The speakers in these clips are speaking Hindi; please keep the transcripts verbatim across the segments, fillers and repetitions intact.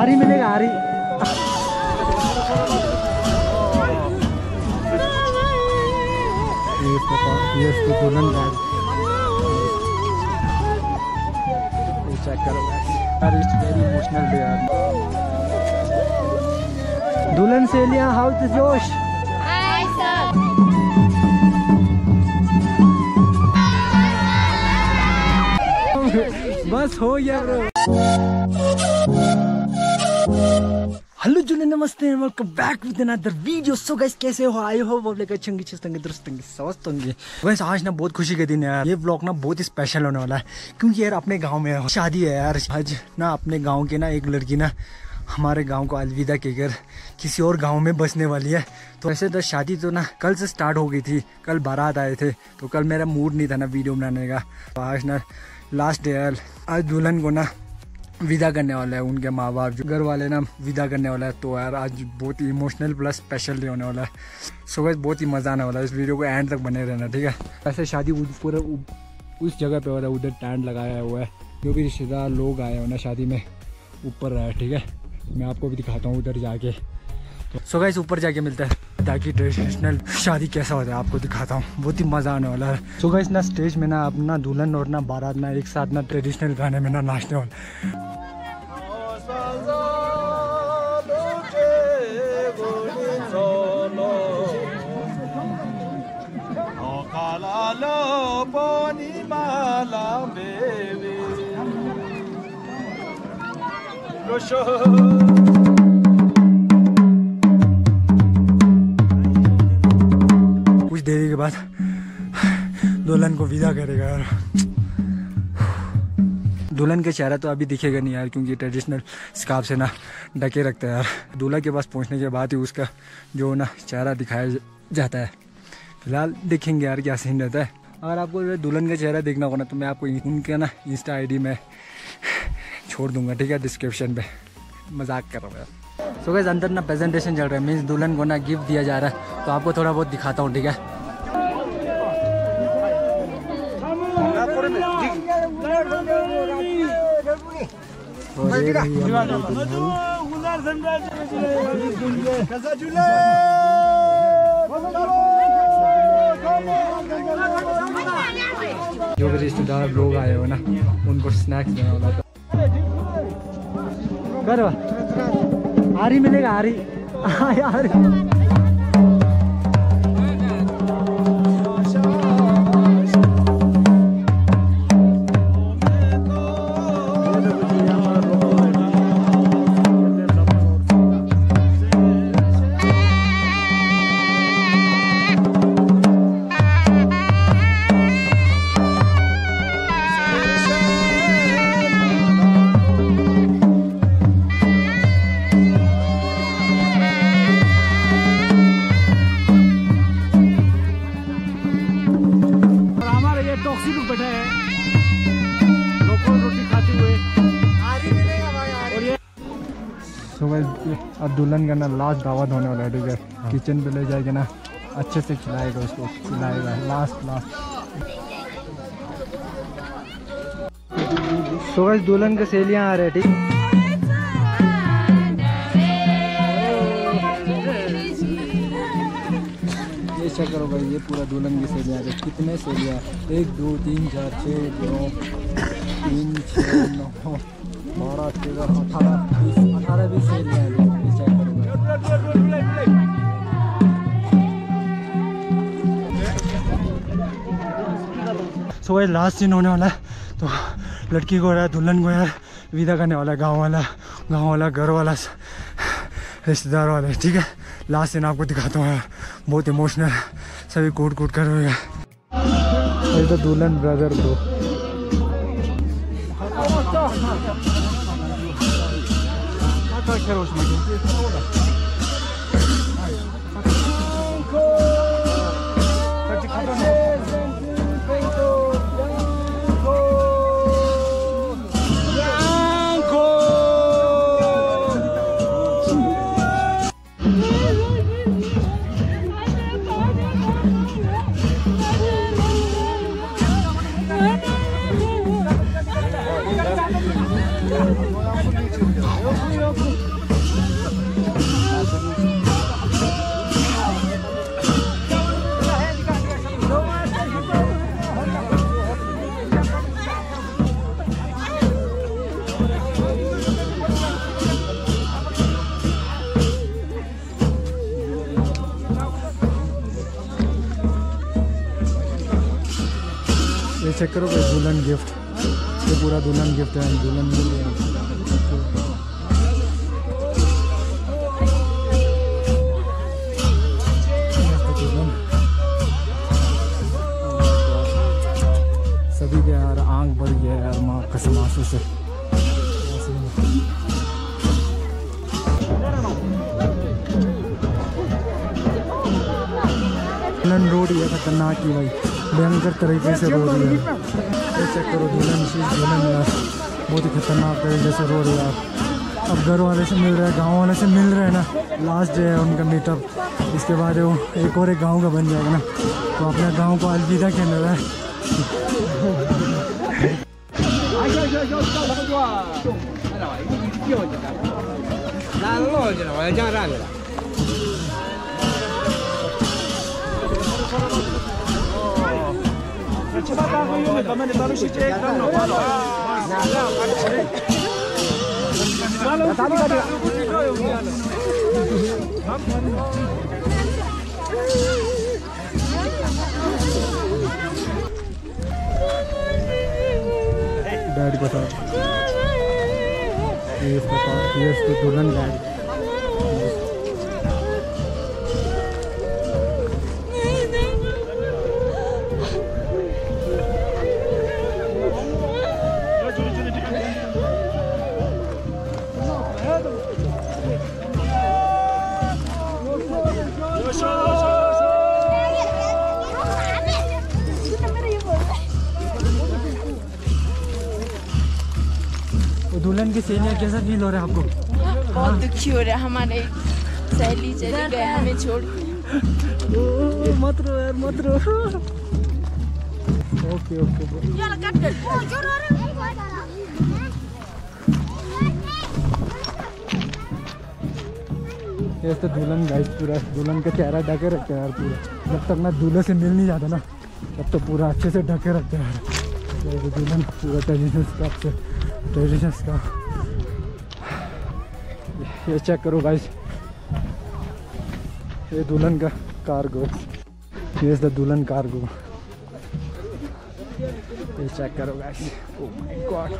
आरी मिलेगा आरी। ये ये इसको दुल्हन बैग चेक करो यार, इट्स वेरी इमोशनल डे यार। दुल्हन सेलिया हाउ इज जोश? Hi sir. बस हो गया ब्रो। हेलो जुले नमस्ते and welcome back with another video. So guys कैसे हो? आई होप आप लोग अच्छे होंगे, चुस्त होंगे, दुरुस्त होंगे, स्वस्थ होंगे। गाइस आज ना बहुत खुशी के दिन है यार। ये व्लॉग ना बहुत ही स्पेशल होने वाला है क्योंकि यार अपने गांव में शादी है यार। आज ना अपने गांव के ना एक लड़की ना हमारे गांव को अलविदा कहकर किसी और गांव में बसने वाली है। तो ऐसे तो शादी तो ना कल से स्टार्ट हो गई थी, कल बारात आए थे, तो कल मेरा मूड नहीं था ना वीडियो बनाने का। तो आज ना लास्ट डे है। आज दुल्हन को ना विदा करने वाला है, उनके माँ बाप जो घर वाले ना विदा करने वाला है। तो यार आज बहुत ही इमोशनल प्लस स्पेशल डे होने वाला है। सो गाइस बहुत ही मज़ा आने वाला है, इस वीडियो को एंड तक बने रहना, ठीक है। ऐसे शादी पूरा उस जगह पे हो रहा है, उधर टेंट लगाया हुआ है। जो भी रिश्तेदार लोग आए हो ना शादी में ऊपर रहा है, ठीक है। मैं आपको भी दिखाता हूँ उधर जाके। तो सो गाइस ऊपर जाके मिलता है ताकि ट्रेडिशनल शादी कैसा होता है आपको दिखाता हूँ। बहुत ही मज़ा आने वाला है। सो गाइस ना स्टेज में ना अपना दुल्हन और ना बारात ना एक साथ ना ट्रेडिशनल गाने में ना नाचने वाला। कुछ देरी के बाद दुल्हन को विदा करेगा यार। दुल्हन का चेहरा तो अभी दिखेगा नहीं यार क्योंकि ट्रेडिशनल स्कार्फ से ना ढके रखता है यार। दूल्हा के पास पहुंचने के बाद ही उसका जो ना चेहरा दिखाया जाता है। फिलहाल देखेंगे यार क्या सीन रहता है। अगर आपको दुल्हन का चेहरा देखना होगा ना तो मैं आपको उनके ना इंस्टा आईडी में छोड़ दूंगा, ठीक है, डिस्क्रिप्शन पे। मजाक कर रहा हूँ यार। सो गाइस अंदर ना प्रेजेंटेशन चल रहा है, मीन्स दुल्हन को ना गिफ्ट दिया जा रहा है। तो आपको थोड़ा बहुत दिखाता हूँ, ठीक है। जो भी रिश्तेदार लोग आए हो ना उनको स्नैक्स देने वाला था। आरी मिलेगा आरी। यार बैठा है लोकल रोटी खाते हुए। और ये so अब दुल्हन का ना लास्ट दावत होने वाला है, ठीक है। हाँ। किचन पे ले जाएगा ना अच्छे से खिलाएगा, उसको खिलाएगा लास्ट लास्ट। so guys दुल्हन के सहेलियाँ आ रहे हैं, ठीक। चेक करो भाई, ये पूरा दुल्हन की सहेलियाँ है। कितने सहेलियाँ? एक दो तीन चार छः नौ तीन छः नौ बारह तेरह अठारह बीस अठारह बीस सहेलियाँ हैं। चेक करो सो भाई लास्ट सीन होने वाला है। तो लड़की को यार दुल्हन को यार विदा करने वाला है गाँव वाला गाँव वाला घर वाला रिश्तेदार वाले, ठीक है। लास्ट सीन आपको दिखाता हूँ यार, बहुत इमोशनल, सभी कूट कूट कर हुए। ये तो दुल्हन ब्रदर ब्रो। चेक करो भाई, दुल्हन गिफ्ट, ये पूरा दुल्हन गिफ्ट है, दुल्हन मिल रही है। सभी के यार आंख भर गया यार माँ कसम आंसू से। दुल्हन रो रही है खतरनाक की भाई, भयंकर तरीके से रो रही है। ये चेक करो दुल्हन, दुल्हन यार बहुत ही खतरनाक तरीके से रो रही है यार। अब घर वाले से मिल रहे हैं, गांव वाले से मिल रहे हैं ना, लास्ट डे है उनका मीटअप। इसके बाद वो एक और एक गांव का बन जाएगा ना, तो अपने गांव को अलविदा कहने रहा है। डैड के साथ ये ये इसको दुल्हन डैड। दुल्हन की सहेलियाँ कैसा फील हो रहा है आपको? बहुत दुखी हो रहा है, हमारे सहेली चली गए हमें छोड़ के। ओ मत रो यार, मत रो। ओके ओके ये तो दुल्हन गाइस, पूरा दुल्हन का चेहरा ढके रखते हैं यार पूरा। जब तक ना दूल्हे से मिल नहीं जाता ना, तब तो पूरा अच्छे से ढके रखते हैं यार। दुल्हन पूरा ट्रेडिशनल का से ट्रेडिशंस का ये चेक करो गाइस, ये दुल्हन का कार्गो, ये द दुल्हन कार्गो। ये चेक करो guys, oh my god.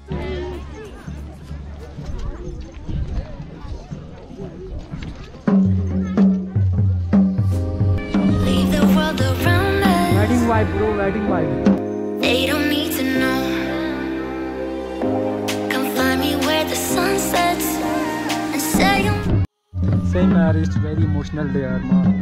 Wedding vibe bro, wedding vibe. They don't need to know. Come find me where the sun sets and say I'm. Same यार, it's very emotional day यार माँ।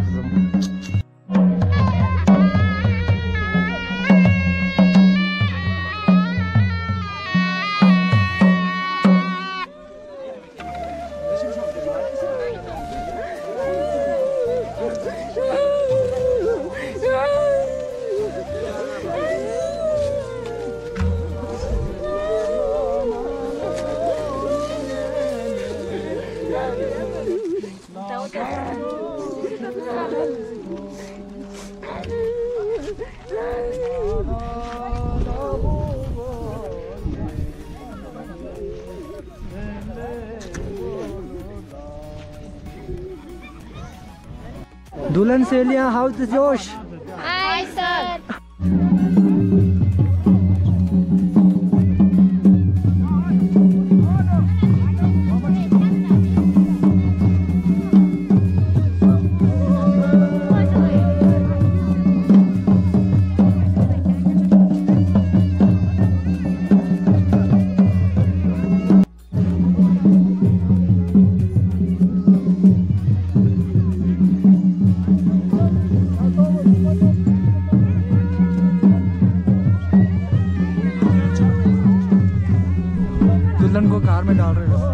दुल्हन सहेलियां, हाउ इज जोश? Hi sir. दुल्हन को कार में डाल रहे हैं।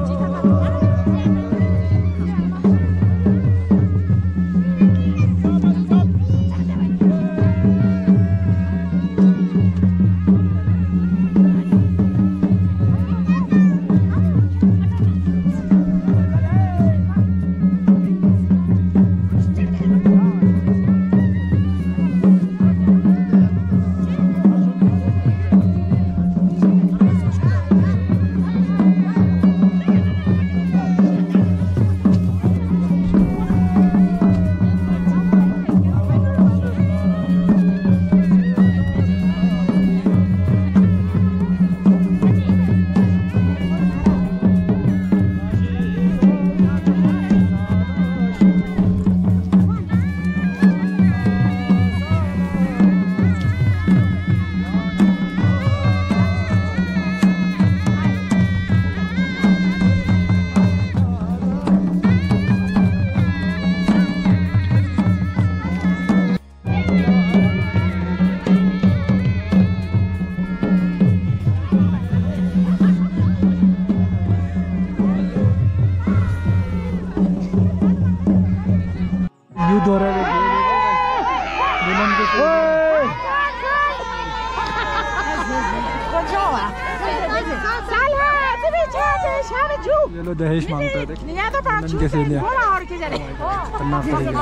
ये लो दहेज मांगता है, देख नंदन कैसे लिया करना पड़ेगा।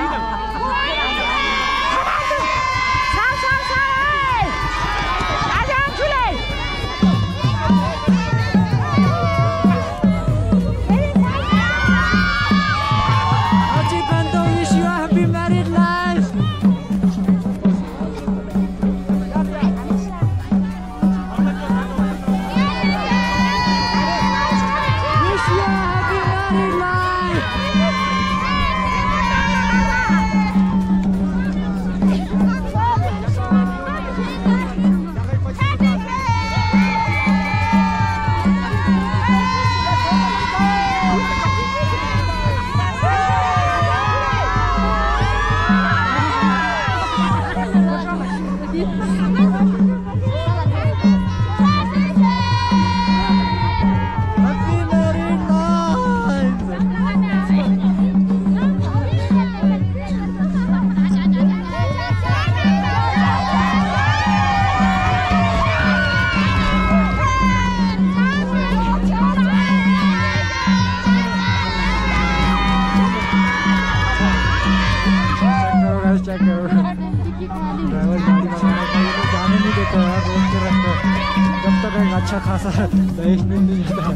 अच्छा खासा दहेज मिल नहीं जाता,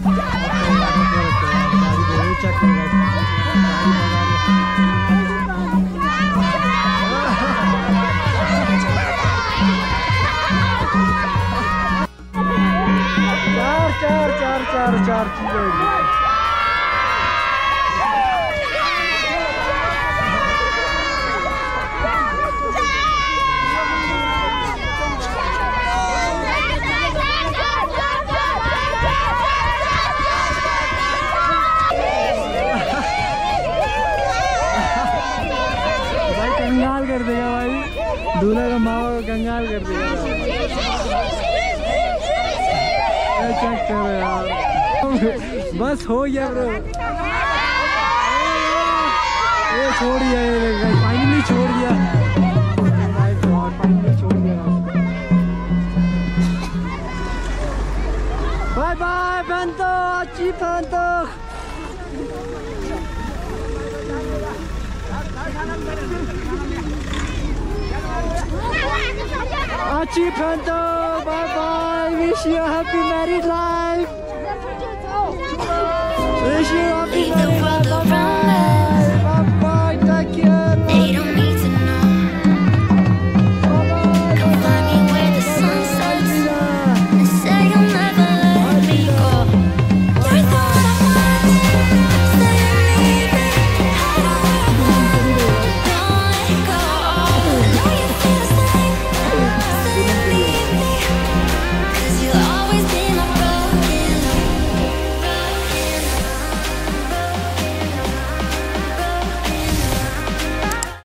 गाड़ी चेक चार चार चार चार चार चीजें। कंगाल कर देगा भाई, दूल्हा का मामा को कंगाल कर देगा। चेक करो यार, बस हो गया ब्रो, ये छोड़ दिया, ये फाइनली छोड़ दिया, फाइनली छोड़ दिया। बाय बाय फैंतो, अच्छी फैंतो। Achi Panto, bye bye. Wish you a happy married life. Wish you a happy married life.